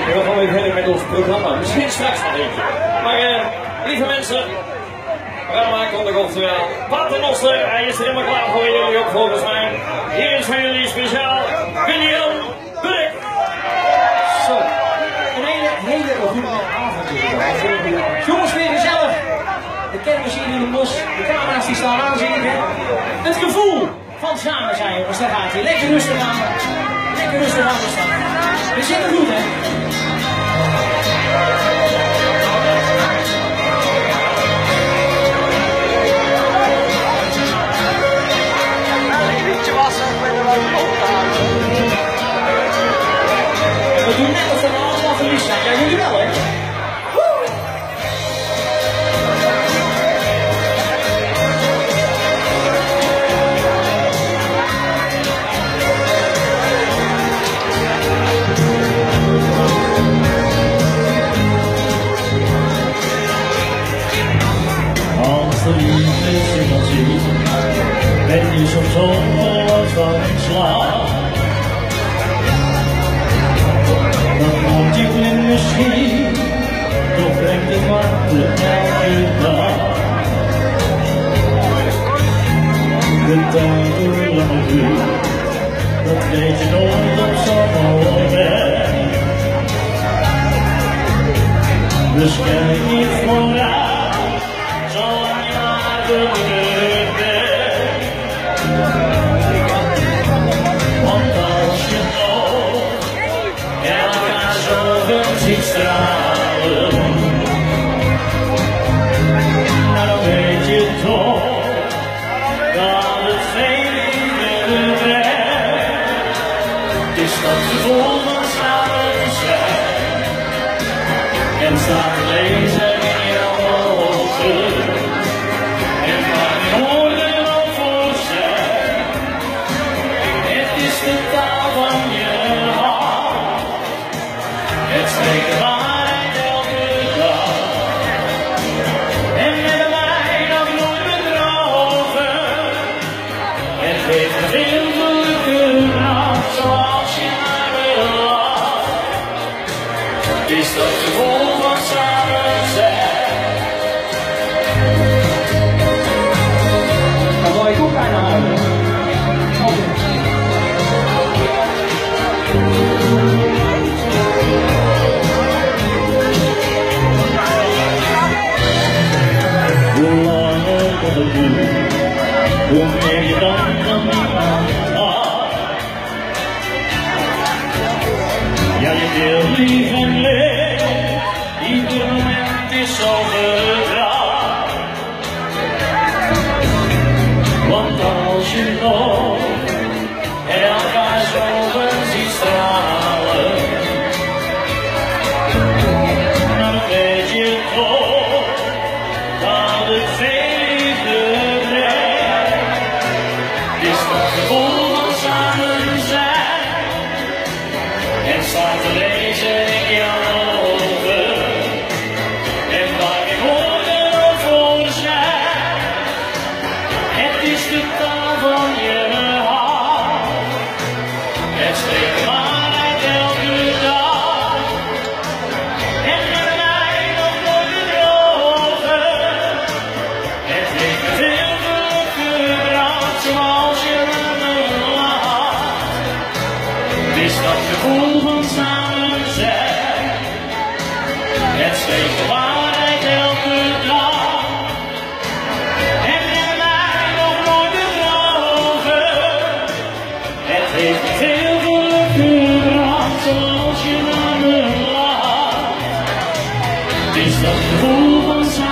En we gaan weer verder met ons programma. Misschien straks nog eentje. Maar lieve mensen, we gaan maken onder oftewel Paternoster. Hij is er helemaal klaar voor jullie ook volgens mij. Hier is voor jullie speciaal William Burk. Zo, een hele goede avond. Jongens, weer gezellig. De kermis hier in het bos, de camera's die staan aan, zie ik. Het gevoel van samen zijn, jongens, daar gaat hij. Lekker rustig aan. Lekker rustig aan staan. We zitten goed, hè? We doen net alsof we allemaal verliefd zijn. Ja, jullie wel, hè? Als de liefde zich al ziet, ben je soms ongeloos van in slaap. Dan moet je in misschien, toch brengt het warmte elke dag. De tijd hoe lang het duurt, dat weet je nooit op zo'n moment. Dus kijk niet vooruit, zolang je maar gelukkig bent. Want als je nog elkaar zoveel ziet stralen, nou dan weet je toch dat het geen liefde brengt. Het is dat gevoel van samen zijn en staat te lezen in jouw ogen. En waar je woorden al voor zijn, het is de taal van je hart. Het spreekt de waarheid elke dag. En met mij nog nooit bedrogen. Het geeft een veel gelukkige nacht, zoals je maar wil laat. Het is dat gevoel van samen zijn. Dan word ik ook bijna huilen. Hoe langer dat het duurt, hoe meer je dan van iemand houdt. Ja, je deelt lief en leed, ieder moment is zo vertrouwd. Want als je nog elkaar zo ziet stralen, dan weet je toch dat het veel liefde brengt. Het is dat gevoel van samen zijn en staat te lezen in jouw ogen. En waar je woorden ook voor zijn, het is de taal van je hart. Het spreekt de waarheid elke dag. En met mij nog nooit bedrogen. Het heeft me veel geluk gebracht, zoals je me laat. Het is dat gevoel van samen zijn. Het spreekt de waarheid elke dag. En met mij nog nooit bedrogen. Het heeft me veel geluk gebracht, zoals je me laat. Het is dat gevoel van samen.